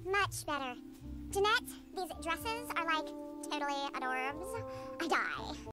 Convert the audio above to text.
Much better. Jeanette, these dresses are like totally adorbs. I die.